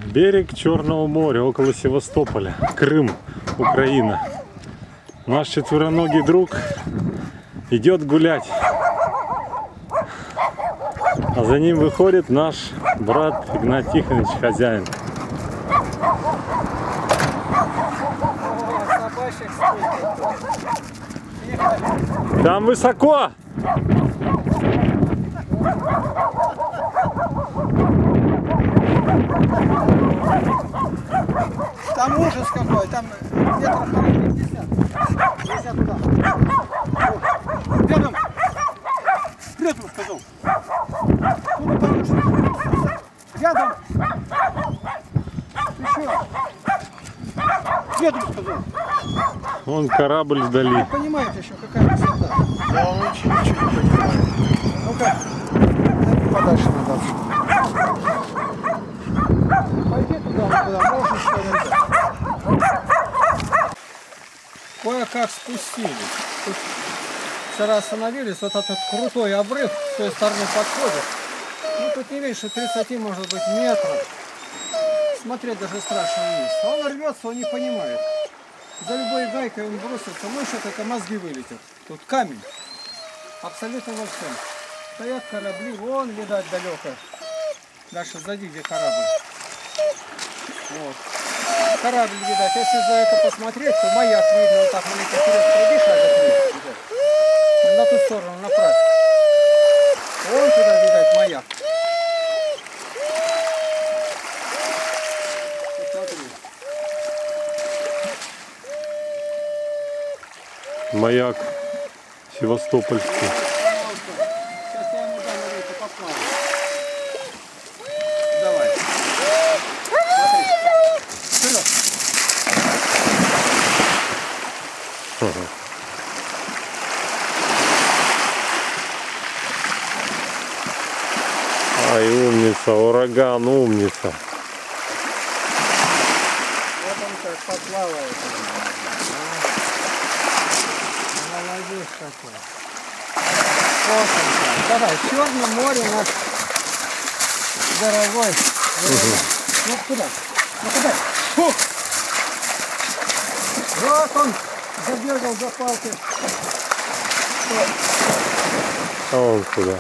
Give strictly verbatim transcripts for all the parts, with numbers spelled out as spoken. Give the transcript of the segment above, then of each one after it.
Берег Черного моря, около Севастополя, Крым, Украина. Наш четвероногий друг идет гулять, а за ним выходит наш брат Игнат Тихонович, хозяин. Там высоко! Там ужас какой, там метров пятьдесят. Нельзя туда. Рядом. Рядом, сказал. Ну, конечно. Рядом. Еще. Рядом, сказал. Вон корабль вдали. Вы понимаете еще, какая высота? Я вообще ничего не понимаю. Ну-ка, подальше надо отсюда. Пойди туда, куда можешь, что нельзя. Кое-как спустились. Тут вчера остановились, вот этот крутой обрыв с той стороны подходит. Ну тут не меньше тридцати, может быть, метров. Смотреть даже страшно вниз. А он рвется, он не понимает. За любой гайкой он бросится, ну что-то это мозги вылетят. Тут камень. Абсолютно во всем. Стоят корабли, вон, видать, далеко. Дальше сзади, где корабль. Вот. Корабль, видать. Если за это посмотреть, то маяк видно. Вот так маленько вперед пройди, шаг на ту сторону направь. Вон туда, видать, маяк. Посмотри. Маяк Севастопольский. Сейчас я ему дам рейку поплавать. Давай. Смотри. Вперед. Ага. Ай, умница, ураган, умница. Вот он как поплавает. Молодец какой. Вот он как. Давай, Черное море наш дорогой. Угу. Ну куда? Ну куда? Фу! Вот он забегал за палкой. А он куда?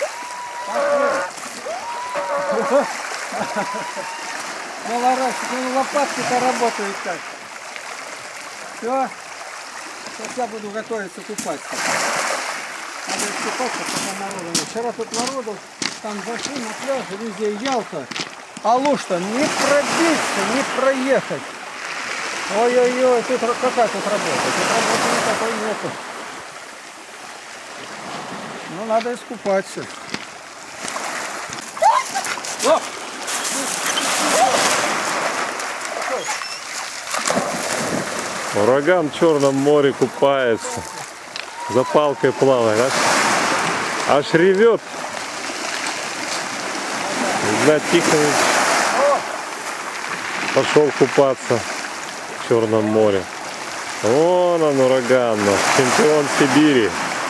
Малорасик, ну лопатки-то работают как. Все. Сейчас я буду готовиться купаться. Надо искупаться, пока народу нет. Вчера тут народу, там зашли на пляже, везде Ялта. А луж-то не пробиться, не проехать. Ой-ой-ой, тут какая тут работа? Тут работы никакой нету. Ну, надо искупаться. О! Ураган в Черном море купается, за палкой плавает, аж, аж ревет. Игнат Тихонович пошел купаться в Черном море. Вон он, ураган наш, чемпион Сибири.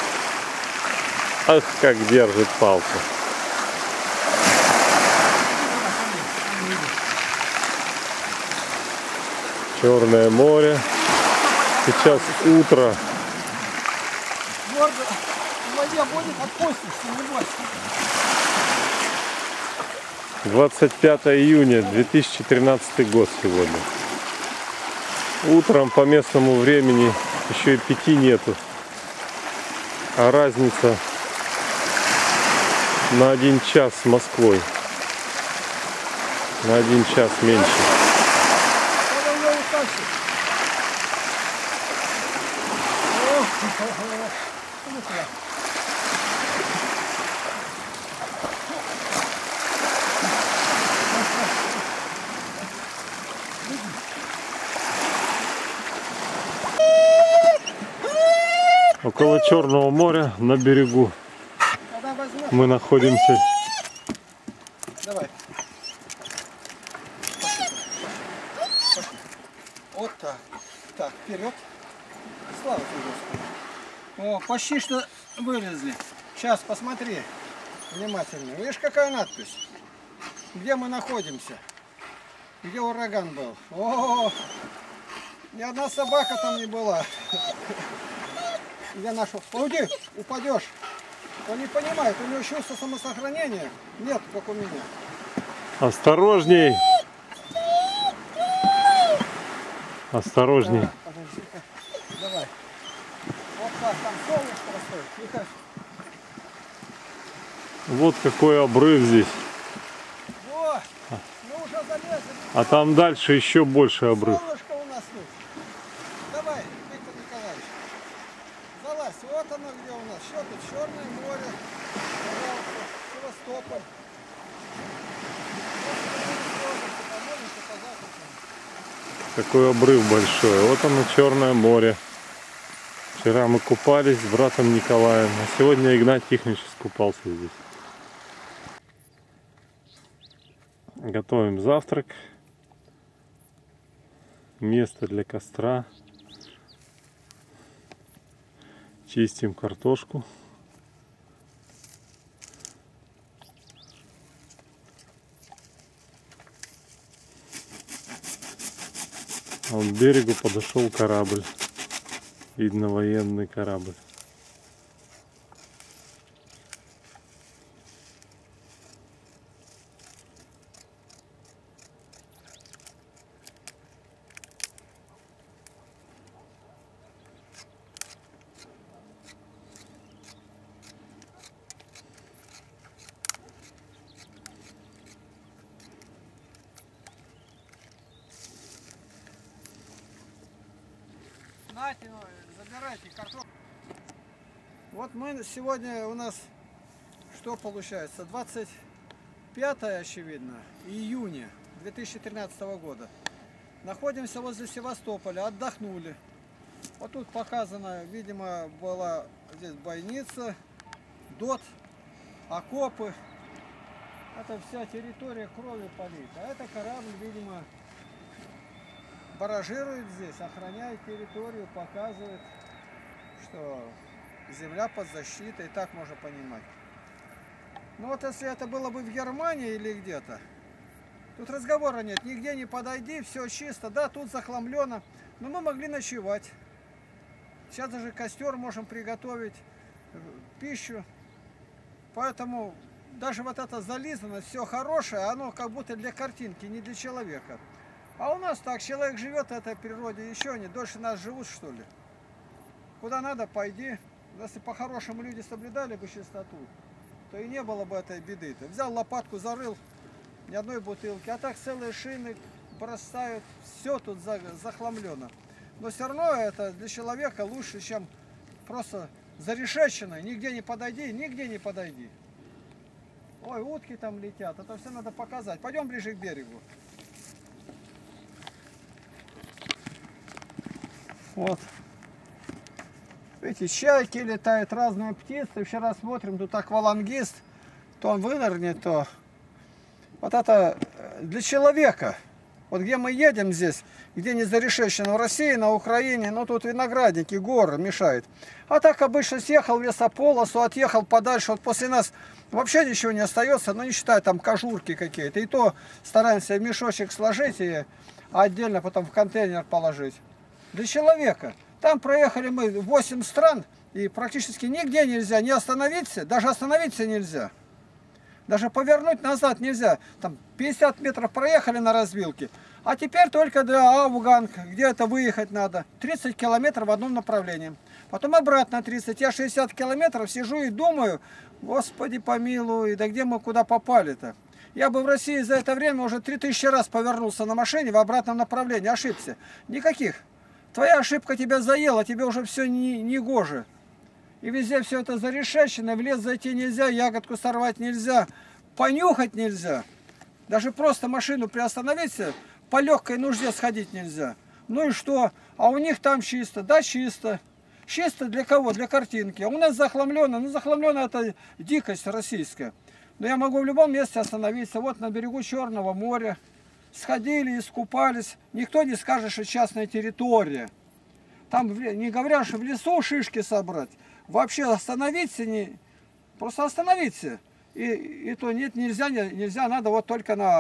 Ах, как держит палку. Черное море. Сейчас утро. В воде будет, отпустишься, не бойся. двадцать пятое июня две тысячи тринадцатый год сегодня. Утром по местному времени еще и пяти нету. А разница на один час с Москвой. На один час меньше. Около Черного моря на берегу мы находимся. Давай. Вот так. Так, вперед. Слава тебе, Господи. О, почти что вылезли. Сейчас посмотри внимательно. Видишь, какая надпись? Где мы находимся? где ураган был. О, ни одна собака там не была. Я нашел. Уйди, упадешь. Он не понимает, у него чувство самосохранения нет, как у меня. Осторожней. Осторожней. Да, подожди-ка. Давай. Вот так, там солнышко растет. Тихо. Вот какой обрыв здесь. Во, мы уже залезли. А там дальше еще больше обрыв. Солнышко у нас тут. Давай, Виктор Николаевич. Залазь. Вот оно где у нас. Что тут? Черное море. Пожалуйста. Севастополь. Какой обрыв большой. Вот оно, Черное море. Вчера мы купались с братом Николаем, а сегодня Игнат Тихонович искупался здесь. Готовим завтрак. Место для костра. Чистим картошку. А к берегу подошел корабль. Видно, военный корабль. Нате, забирайте картошку. Вот мы сегодня у нас что получается? двадцать пятое, очевидно, июня две тысячи тринадцатого года. Находимся возле Севастополя, отдохнули. Вот тут показано, видимо, была здесь бойница, ДОТ, окопы. Это вся территория кровью полита. А это корабль, видимо, баражирует здесь, охраняет территорию, показывает, что земля под защитой, так можно понимать. Но вот если это было бы в Германии или где-то, тут разговора нет, нигде не подойди, все чисто, да, тут захламлено, но мы могли ночевать. Сейчас даже костер можем приготовить, пищу, поэтому даже вот это зализано, все хорошее, оно как будто для картинки, не для человека. А у нас так, человек живет в этой природе, еще они дольше нас живут, что ли. Куда надо, пойди. Если по-хорошему люди соблюдали бы чистоту, то и не было бы этой беды. Ты взял лопатку, зарыл, ни одной бутылки, а так целые шины бросают, все тут захламлено. Но все равно это для человека лучше, чем просто зарешечено, нигде не подойди, нигде не подойди. Ой, утки там летят, это все надо показать. Пойдем ближе к берегу. Вот. Видите, чайки летают, разные птицы. Вчера смотрим, тут аквалангист, то он вынырнет, то... Вот это для человека. Вот где мы едем здесь, где не зарешечено в России, на Украине, ну тут виноградники, горы мешают. А так обычно съехал в лесополосу, отъехал подальше. Вот после нас вообще ничего не остается, ну не считай там кожурки какие-то. И то стараемся в мешочек сложить и отдельно потом в контейнер положить. Для человека. Там проехали мы восемь стран, и практически нигде нельзя не остановиться, даже остановиться нельзя. Даже повернуть назад нельзя. Там пятьдесят метров проехали на развилке, а теперь только до Ауганг, где-то выехать надо. тридцать километров в одном направлении. Потом обратно тридцать. Я шестьдесят километров сижу и думаю, Господи помилуй, да где мы куда попали-то? Я бы в России за это время уже три тысячи раз повернулся на машине в обратном направлении, ошибся. Никаких. Твоя ошибка тебя заела, тебе уже все не, не гоже. И везде все это зарешечено, в лес зайти нельзя, ягодку сорвать нельзя, понюхать нельзя. Даже просто машину приостановиться, по легкой нужде сходить нельзя. Ну и что? А у них там чисто, да, чисто. Чисто для кого? Для картинки. А у нас захламлено, ну захламлено это дикость российская. Но я могу в любом месте остановиться, вот на берегу Черного моря. Сходили, искупались. Никто не скажет, что частная территория. Там, не говоря, что в лесу шишки собрать. Вообще остановиться, не... просто остановиться. И, и то нет, нельзя, нельзя, надо вот только на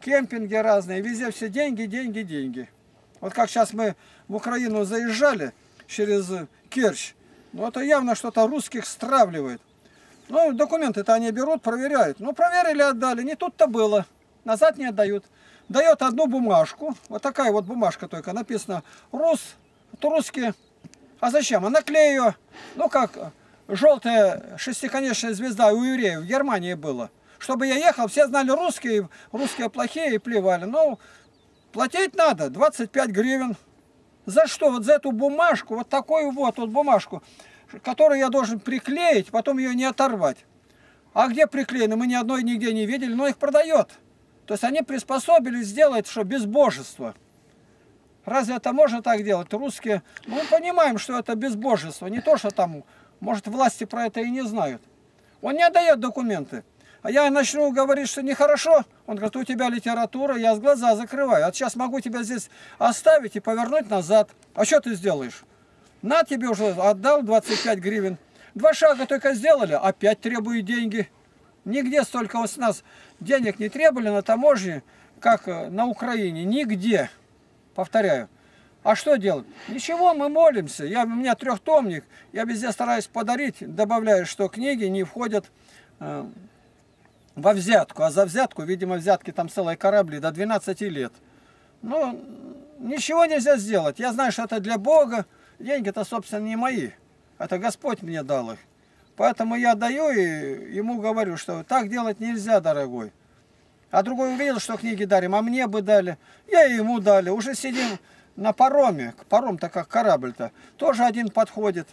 кемпинги разные, везде все деньги, деньги, деньги. Вот как сейчас мы в Украину заезжали через Керчь, ну это явно что-то русских стравливает. Ну, документы-то они берут, проверяют. Ну, проверили, отдали. Не тут-то было. Назад не отдают. Дает одну бумажку. Вот такая вот бумажка только. Написано «Рус», то русские. А зачем? А наклею ее. Ну, как желтая шестиконечная звезда у евреев в Германии было. Чтобы я ехал, все знали русские, русские плохие и плевали. Ну, платить надо двадцать пять гривен. За что? Вот за эту бумажку, вот такую вот, вот бумажку, которую я должен приклеить, потом ее не оторвать. А где приклеено? Мы ни одной нигде не видели, но их продает. То есть они приспособились сделать, что безбожество. Разве это можно так делать? Русские, ну, мы понимаем, что это безбожество. Не то, что там, может, власти про это и не знают. Он не отдает документы. А я начну говорить, что нехорошо. Он говорит, у тебя литература, я с глаза закрываю. А сейчас могу тебя здесь оставить и повернуть назад. А что ты сделаешь? На тебе уже отдал двадцать пять гривен. Два шага только сделали, опять требуют деньги. Нигде столько у нас денег не требовали на таможне, как на Украине. Нигде. Повторяю. А что делать? Ничего, мы молимся. Я, у меня трехтомник. Я везде стараюсь подарить. Добавляю, что книги не входят э, во взятку. А за взятку, видимо, взятки там целые корабли до двенадцати лет. Ну, ничего нельзя сделать. Я знаю, что это для Бога. Деньги-то, собственно, не мои. Это Господь мне дал их. Поэтому я даю и ему говорю, что так делать нельзя, дорогой. А другой увидел, что книги дарим, а мне бы дали. Я и ему дали. Уже сидим на пароме. Паром-то как корабль-то. Тоже один подходит.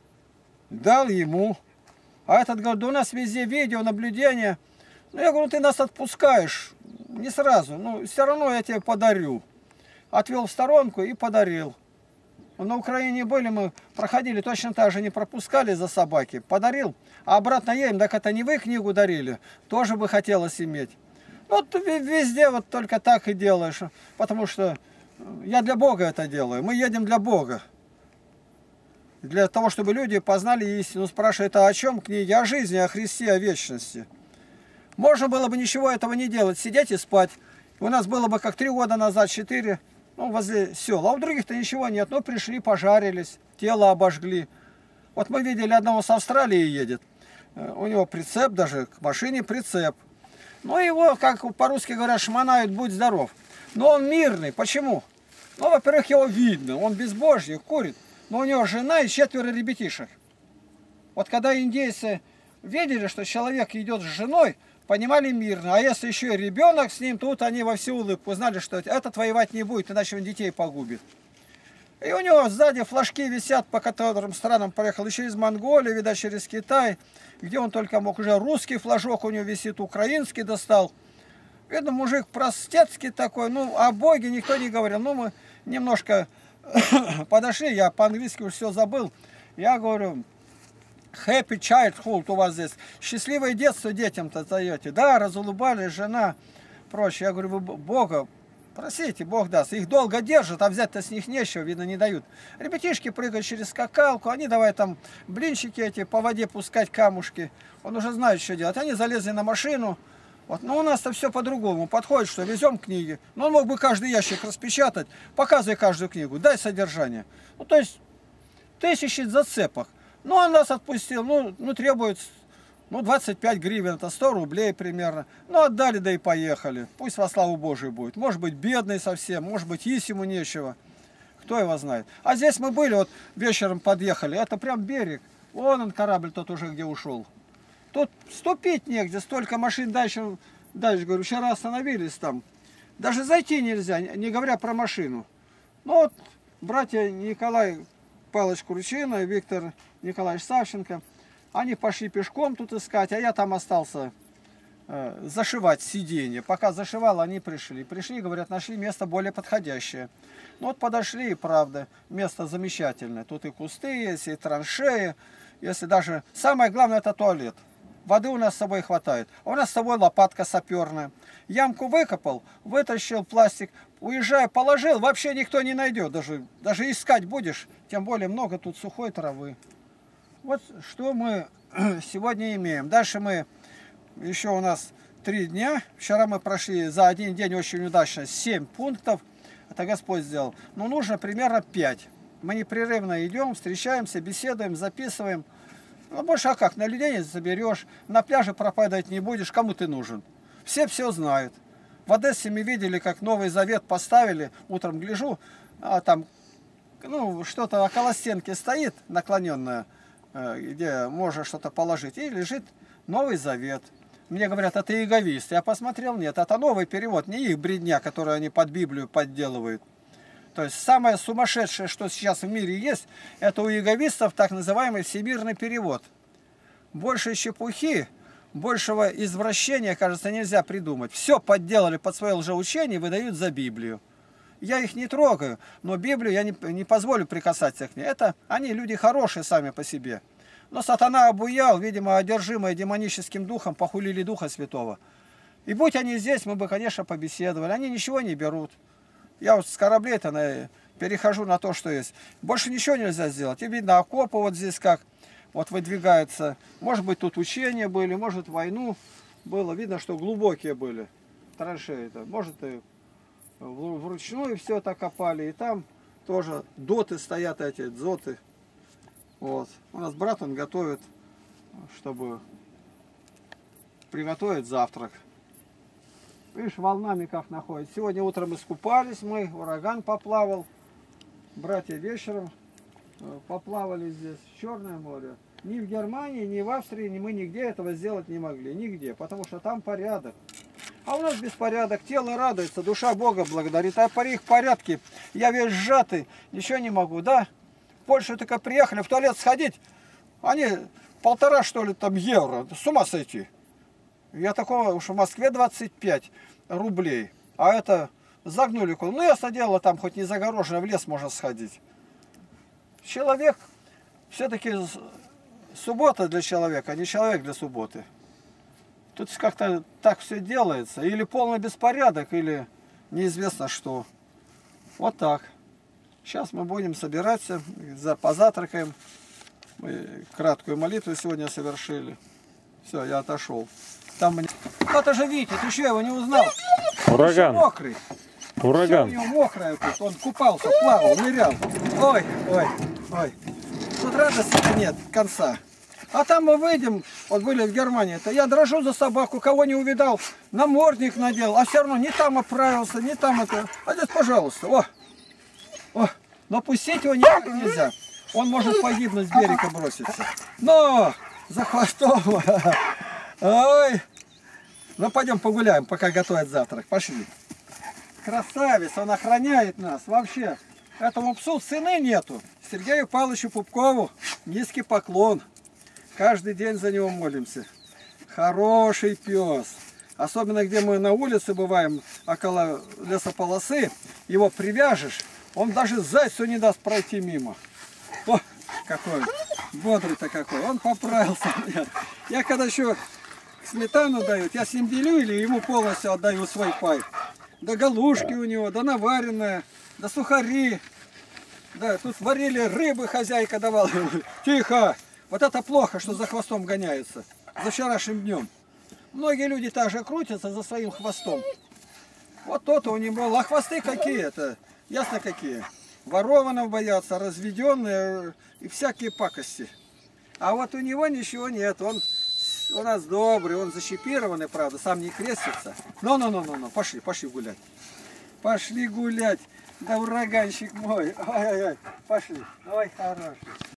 Дал ему. А этот говорит, да у нас везде видео, наблюдение. Ну, я говорю, ты нас отпускаешь. Не сразу. Ну, все равно я тебе подарю. Отвел в сторонку и подарил. На Украине были, мы проходили, точно так же не пропускали за собаки. Подарил, а обратно едем, так это не вы книгу дарили. Тоже бы хотелось иметь. Вот везде вот только так и делаешь. Потому что я для Бога это делаю. Мы едем для Бога. Для того, чтобы люди познали истину. Спрашивают, а о чем книги? О жизни, о Христе, о вечности. Можно было бы ничего этого не делать, сидеть и спать. У нас было бы как три года назад, четыре, ну, возле сел. А у других-то ничего нет. Ну, пришли, пожарились, тело обожгли. Вот мы видели одного с Австралии едет. У него прицеп даже, к машине прицеп. Ну, его, как по-русски говорят, шмонают, будь здоров. Но он мирный. Почему? Ну, во-первых, его видно. Он безбожник, курит. Но у него жена и четверо ребятишек. Вот когда индейцы видели, что человек идет с женой, понимали мирно. А если еще и ребенок с ним, тут они во всю улыбку знали, что этот воевать не будет, иначе он детей погубит. И у него сзади флажки висят, по которым странам проехал. Еще из Монголии, видать, через Китай. Где он только мог. Уже русский флажок у него висит, украинский достал. Видно, мужик простецкий такой. Ну, о Боге никто не говорил. Ну, мы немножко подошли. Я по-английски уже все забыл. Я говорю... Happy childhood у вас здесь. Счастливое детство детям-то даете. Да, разулыбались, жена, прочее. Я говорю, вы Бога просите, Бог даст. Их долго держат, а взять-то с них нечего, видно, не дают. Ребятишки прыгают через скакалку, они давай там блинчики эти по воде пускать, камушки. Он уже знает, что делать. Они залезли на машину. Вот. Но у нас-то все по-другому. Подходит, что везем книги. Но он мог бы каждый ящик распечатать. Показывай каждую книгу, дай содержание. Ну, то есть тысячи зацепок. Ну, он нас отпустил, ну, ну требует, ну, двадцать пять гривен, это сто рублей примерно. Ну, отдали, да и поехали. Пусть во славу Божию будет. Может быть, бедный совсем, может быть, есть ему нечего. Кто его знает. А здесь мы были, вот вечером подъехали, это прям берег. Вон он, корабль тот уже где ушел. Тут ступить негде, столько машин дальше, дальше, говорю, вчера остановились там. Даже зайти нельзя, не говоря про машину. Ну, вот, братья Николай Павлович Курчина и Виктор Николаевич Савченко, они пошли пешком тут искать, а я там остался э, зашивать сиденье. Пока зашивал, они пришли. Пришли, говорят, нашли место более подходящее. Ну вот подошли, и правда, место замечательное. Тут и кусты есть, и траншеи. Если даже... Самое главное, это туалет. Воды у нас с собой хватает. А у нас с собой лопатка саперная. Ямку выкопал, вытащил пластик, уезжая, положил, вообще никто не найдет. Даже, даже искать будешь, тем более много тут сухой травы. Вот что мы сегодня имеем. Дальше мы, еще у нас три дня. Вчера мы прошли за один день очень удачно семь пунктов. Это Господь сделал. Но нужно примерно пять. Мы непрерывно идем, встречаемся, беседуем, записываем. Ну, больше а как? На людей не заберешь, на пляже пропадать не будешь. Кому ты нужен? Все все знают. В Одессе мы видели, как Новый Завет поставили. Утром гляжу, а там ну, что-то около стенки стоит, наклоненное, где можно что-то положить. И лежит Новый Завет. Мне говорят, это иеговист. Я посмотрел, нет, это новый перевод, не их бредня, которую они под Библию подделывают. То есть самое сумасшедшее, что сейчас в мире есть, это у иеговистов так называемый всемирный перевод. Больше чепухи, большего извращения, кажется, нельзя придумать. Все подделали под свое лжеучение и выдают за Библию. Я их не трогаю, но Библию я не, не позволю прикасаться к ней. Это они люди хорошие сами по себе. Но сатана обуял, видимо, одержимые демоническим духом, похулили Духа Святого. И будь они здесь, мы бы, конечно, побеседовали. Они ничего не берут. Я вот с кораблей-то на... перехожу на то, что есть. Больше ничего нельзя сделать. И видно, окопы вот здесь как вот выдвигаются. Может быть, тут учения были, может, войну было. Видно, что глубокие были траншеи-то. Может, и вручную все так копали. И там тоже доты стоят, эти дзоты. Вот. У нас брат, он готовит, чтобы приготовить завтрак. Видишь, волнами как находит. Сегодня утром искупались мы, ураган поплавал. Братья вечером поплавали здесь, в Черное море. Ни в Германии, ни в Австрии, ни мы нигде этого сделать не могли. Нигде, потому что там порядок. А у нас беспорядок, тело радуется, душа Бога благодарит. А при их порядке я весь сжатый, ничего не могу, да? В Польшу только приехали, в туалет сходить, они полтора, что ли, там евро, с ума сойти. Я такого уж в Москве двадцать пять рублей, а это загнули. Ну, я садила там, хоть не загорожено, в лес можно сходить. Человек, все-таки суббота для человека, а не человек для субботы. Тут как-то так все делается. Или полный беспорядок, или неизвестно что. Вот так. Сейчас мы будем собираться, позавтракаем. Мы краткую молитву сегодня совершили. Все, я отошел. Там мне... Это же Витя, ты что, его не узнал? Ураган. Он мокрый. Ураган. Все у него мокрое тут. Он купался, плавал, нырял. Ой, ой, ой. Тут радости нет конца. А там мы выйдем, вот были в Германии-то, я дрожу за собаку, кого не увидал, намордник надел, а все равно не там оправился, не там это. А здесь, пожалуйста, о, о, но пустить его никак нельзя. Он может погибнуть, с берега броситься. Но за хвостом. Ой. Ну пойдем погуляем, пока готовят завтрак. Пошли. Красавец, он охраняет нас вообще. Этому псу цены нету. Сергею Павловичу Пупкову низкий поклон. Каждый день за него молимся. Хороший пес. Особенно, где мы на улице бываем, около лесополосы, его привяжешь, он даже зайцу не даст пройти мимо. О, какой бодрый-то какой. Он поправился. Я когда еще сметану дают, я с ним делю или ему полностью отдаю свой пай. Да галушки у него, да наваренная, да сухари. Да, тут варили рыбы, хозяйка давала. Тихо! Вот это плохо, что за хвостом гоняются. За вчерашним днем. Многие люди также крутятся за своим хвостом. Вот то-то у него. А хвосты какие-то? Ясно какие. Ворованов боятся, разведенные и всякие пакости. А вот у него ничего нет. Он у нас добрый, он защипированный, правда, сам не крестится. Ну-ну-ну-ну, пошли, пошли гулять. Пошли гулять. Да ураганщик мой. Ой-ой-ой, пошли. Ой, хороший.